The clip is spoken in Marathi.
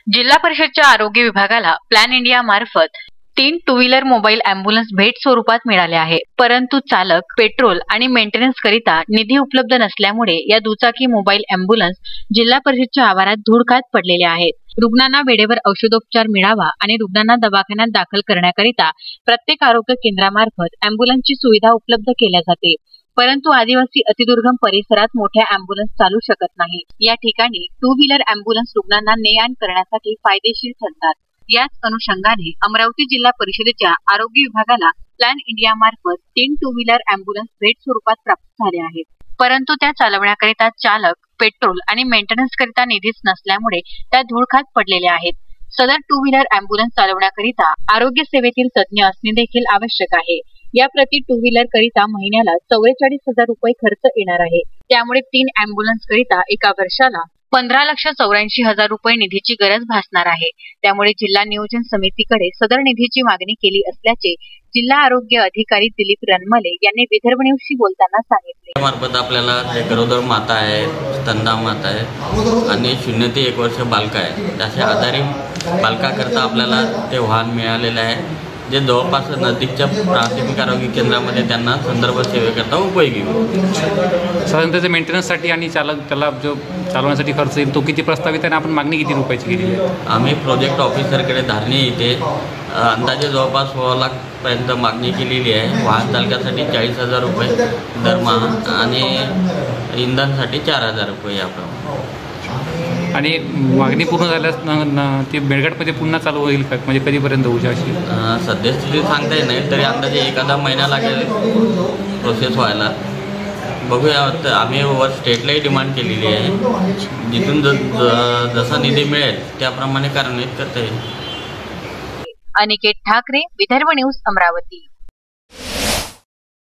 जिल्हा परिषदच्या आरोग्य विभागाला प्लॅन इंडिया मार्फत 3 टू व्हीलर मोबाईल अँब्युलन्स भेट स्वरूपात मिळाले आहे। परंतु चालक, पेट्रोल आणि मेंटेनन्स करिता निधी उपलब्ध नसल्यामुळे या दुचाकी मोबाईल अँब्युलन्स जिल्हा परिषदच्या आवारात धूळ खात पडलेले आहेत। रुग्णांना वेळेवर औषधोपचार मिळावा आणि रुग्णांना दवाखान्यात दाखल करण्याकरिता प्रत्येक आरोग्य केंद्रामार्फत अँब्युलन्सची सुविधा उपलब्ध केल्या जाते। परंतु आदिवासी अतिदुर्गम परिसरात मोठ्या अँब्युलन्स चालू शकत नाही। या ठिकाणी टू व्हीलर अँब्युलन्स रुग्णांना ने-आण करण्यासाठी फायदेशीर ठरतात। याच अनुषंगाने अमरावती जिल्हा परिषदेच्या आरोग्य विभागाला प्लॅन इंडिया मार्फत 3 टू व्हीलर अँब्युलन्स भेट स्वरूपात प्राप्त झाले आहेत। परंतु त्या चालवण्याकरिता चालक, पेट्रोल आणि मेंटेनन्स करिता निधीच नसल्यामुळे त्या धूळखात पडलेल्या आहेत। सदर टू व्हीलर अँब्युलन्स चालवण्याकरिता आरोग्य सेवेतील तज्ञ असणे देखील आवश्यक आहे। या प्रति टू व्हीलर करिता महिन्याला 44,000 रुपये खर्च येणार आहे। त्यामुळे 3 अँब्युलन्स करिता एका वर्षाला 15,84,000 रुपये निधीची गरज भासणार आहे। त्यामुळे जिल्हा नियोजन समितीकडे सदर निधीची मागणी केली असल्याचे जिल्हा आरोग्य अधिकारी दिलीप रणमले यांनी विदर्भ न्यूजशी बोलताना सांगितले। मार्फत आपल्याला गरोदर माता आहे, स्तनदा माता आहे आणि 0 ते 1 वर्ष बालक आहे। त्याच्या आधारे बालकाकरता आपल्याला ते वाहन मिळालेलं आहे, जे जवळपास नजीकच्या प्राथमिक आरोग्य केंद्रामध्ये त्यांना संदर्भ सेवेकरता उपयोगी होईल। साधारण त्याच्या मेंटेनन्ससाठी आणि त्याला जो चालवण्यासाठी खर्च येईल तो किती प्रस्तावित आहे आणि आपण मागणी किती रुपयाची केली आहे? आम्ही प्रोजेक्ट ऑफिसरकडे धारणे येथे अंदाजे जवळपास 16 लाखपर्यंत मागणी केलेली आहे। वाहन चालकासाठी 40,000 रुपये दरमहा आणि इंधनासाठी 4,000 रुपये याप्रमाणे। आणि मागणी पूर्ण झाल्यास ती मेळघाटमध्ये पुन्हा चालू होईल का, म्हणजे कधीपर्यंत होऊ शकते? सध्यास्थिती सांगता येत नाही, तरी अंदाजे एखादा महिना लागेल प्रोसेस व्हायला। बघूया, आम्ही वर स्टेटलाही डिमांड केलेली आहे, जिथून जसा निधी मिळेल त्याप्रमाणे कार्यान्वित करता येईल। अनिकेत ठाकरे, विदर्भ न्यूज, अमरावती।